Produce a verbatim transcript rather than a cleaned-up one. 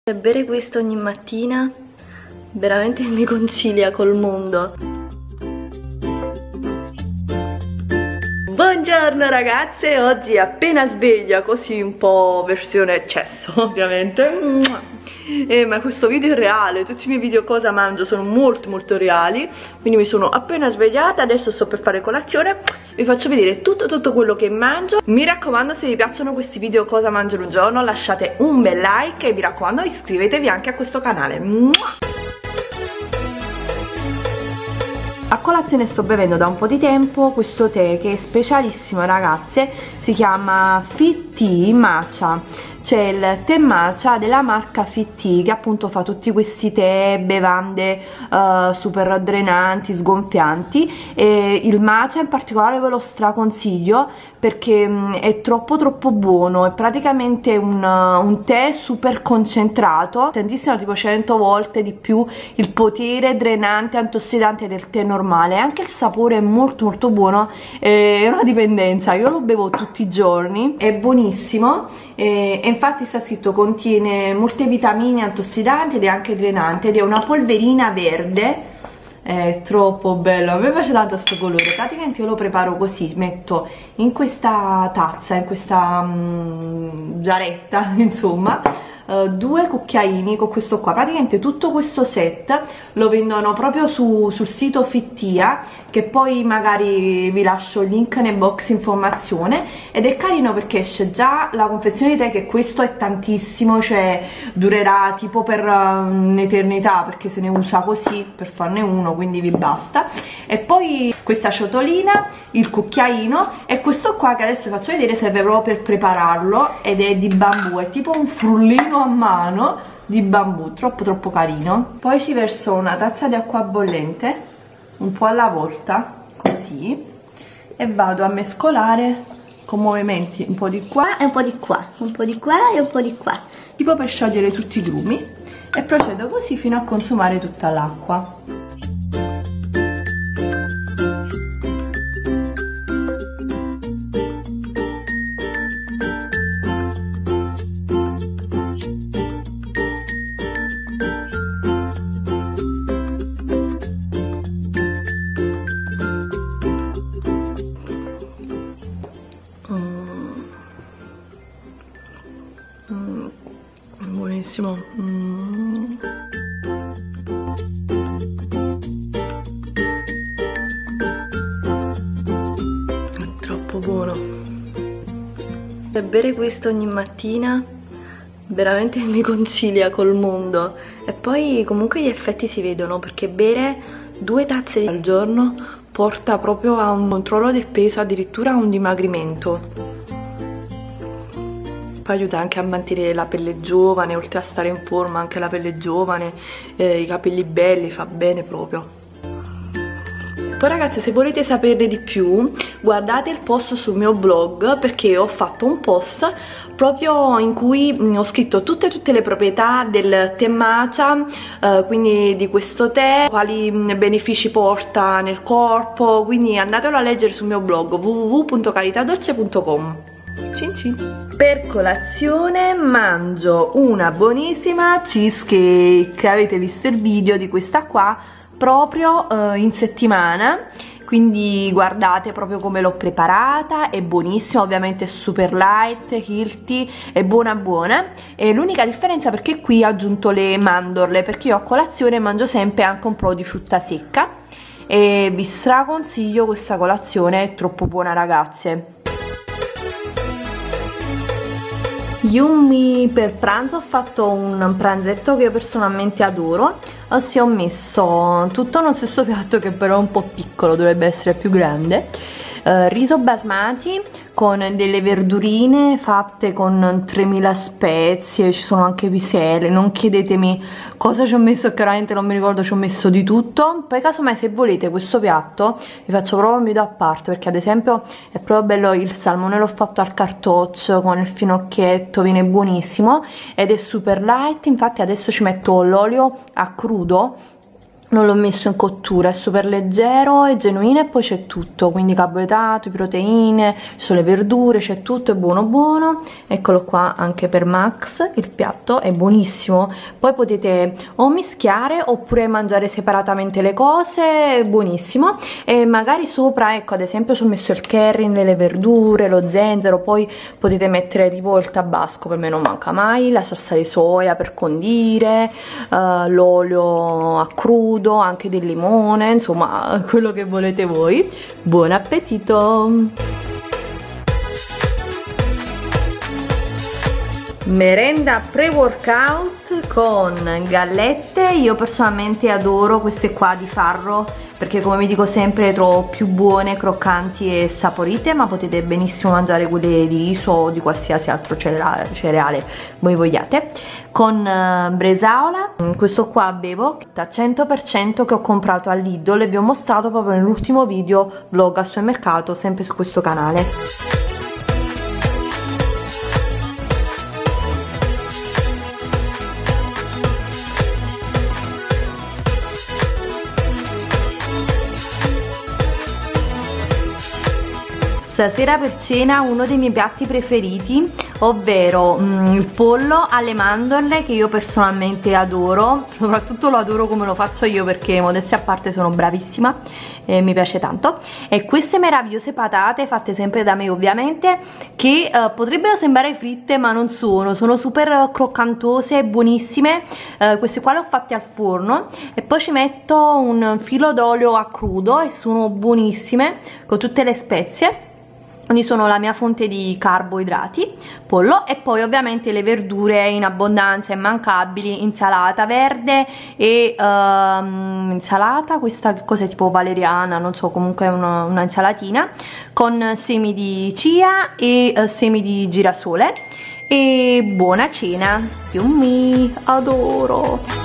Bere questo ogni mattina veramente mi concilia col mondo. Buongiorno ragazze, oggi appena sveglia, così un po' versione eccesso ovviamente. Eh, ma questo video è reale, tutti i miei video cosa mangio sono molto molto reali. Quindi mi sono appena svegliata, adesso sto per fare colazione. Vi faccio vedere tutto tutto quello che mangio. Mi raccomando, se vi piacciono questi video cosa mangio in un giorno, lasciate un bel like e vi raccomando iscrivetevi anche a questo canale. A colazione sto bevendo da un po' di tempo questo tè che è specialissimo ragazze, si chiama Fit Tea Matcha. C'è il tè matcha della marca Fit Tea che appunto fa tutti questi tè, bevande uh, super drenanti, sgonfianti, e il matcha in particolare ve lo straconsiglio perché um, è troppo troppo buono. È praticamente un, uh, un tè super concentrato, tantissimo, tipo cento volte di più il potere drenante antiossidante del tè normale. Anche il sapore è molto molto buono, è una dipendenza, io lo bevo tutti i giorni, è buonissimo e, e infatti sta scritto contiene molte vitamine antiossidanti ed è anche drenante, ed è una polverina verde. È troppo bello, a me piace tanto questo colore. Praticamente io lo preparo così, metto in questa tazza, in questa um, giaretta insomma, uh, due cucchiaini con questo qua. Praticamente tutto questo set lo vendono proprio su, sul sito Fit Tea, che poi magari vi lascio il link nel box informazione, ed è carino perché esce già la confezione di tè, che questo è tantissimo, cioè durerà tipo per un'eternità perché se ne usa così per farne uno, quindi vi basta. E poi questa ciotolina, il cucchiaino, e questo qua che adesso vi faccio vedere serve proprio per prepararlo, ed è di bambù, è tipo un frullino a mano di bambù, troppo troppo carino. Poi ci verso una tazza di acqua bollente, un po' alla volta, così, e vado a mescolare con movimenti un po' di qua e un po' di qua, un po' di qua e un po' di qua, tipo per sciogliere tutti i grumi, e procedo così fino a consumare tutta l'acqua. Mm, buonissimo. Mm. È troppo buono. Per bere questo ogni mattina veramente mi concilia col mondo. E poi comunque gli effetti si vedono, perché bere due tazze al giorno porta proprio a un controllo del peso, addirittura a un dimagrimento. Poi aiuta anche a mantenere la pelle giovane, oltre a stare in forma anche la pelle giovane, eh, i capelli belli, fa bene proprio. Poi ragazzi, se volete saperne di più guardate il post sul mio blog, perché ho fatto un post proprio in cui ho scritto tutte tutte le proprietà del tè matcha, eh, quindi di questo tè, quali benefici porta nel corpo, quindi andatelo a leggere sul mio blog w w w punto caritadolce punto com. Cin cin. Per colazione mangio una buonissima cheesecake. Avete visto il video di questa qua proprio eh, in settimana, quindi guardate proprio come l'ho preparata, è buonissima, ovviamente è super light, healthy, è buona buona. E l'unica differenza perché qui ho aggiunto le mandorle, perché io a colazione mangio sempre anche un po' di frutta secca, e vi straconsiglio questa colazione, è troppo buona ragazze. Yummy! Per pranzo ho fatto un pranzetto che io personalmente adoro, ossia ho messo tutto nello stesso piatto, che però è un po' piccolo, dovrebbe essere più grande. Uh, riso basmati con delle verdurine fatte con tremila spezie, ci sono anche piselle, non chiedetemi cosa ci ho messo, che veramente non mi ricordo, ci ho messo di tutto. Poi casomai se volete questo piatto vi faccio proprio un video a parte, perché ad esempio è proprio bello, il salmone l'ho fatto al cartoccio con il finocchietto, viene buonissimo ed è super light. Infatti adesso ci metto l'olio a crudo, non l'ho messo in cottura, è super leggero e genuino, e poi c'è tutto, quindi carboidrati, proteine, ci sono le verdure, c'è tutto, è buono buono. Eccolo qua anche per Max, il piatto è buonissimo. Poi potete o mischiare oppure mangiare separatamente le cose, è buonissimo. E magari sopra, ecco, ad esempio ci ho messo il curry, le verdure, lo zenzero, poi potete mettere tipo il tabasco, per me non manca mai, la salsa di soia per condire, uh, l'olio a crudo, anche del limone, insomma quello che volete voi. Buon appetito! Merenda pre-workout con gallette. Io personalmente adoro queste qua di farro, perché come vi dico sempre le trovo più buone, croccanti e saporite, ma potete benissimo mangiare quelle di riso o di qualsiasi altro cereale voi vogliate, con uh, bresaola. Questo qua bevo da cento per cento che ho comprato al Lidl e vi ho mostrato proprio nell'ultimo video vlog al supermercato, sempre su questo canale. Stasera per cena uno dei miei piatti preferiti, ovvero mm, il pollo alle mandorle, che io personalmente adoro, soprattutto lo adoro come lo faccio io, perché modestia a parte sono bravissima e mi piace tanto. E queste meravigliose patate fatte sempre da me ovviamente, che eh, potrebbero sembrare fritte ma non sono, sono super croccantose e buonissime. Eh, queste qua le ho fatte al forno e poi ci metto un filo d'olio a crudo e sono buonissime con tutte le spezie. Quindi sono la mia fonte di carboidrati, pollo, e poi ovviamente le verdure in abbondanza, immancabili, insalata verde e um, insalata, questa che cos'è, tipo valeriana, non so, comunque è una, una insalatina con semi di chia e uh, semi di girasole. E buona cena, yummy, adoro!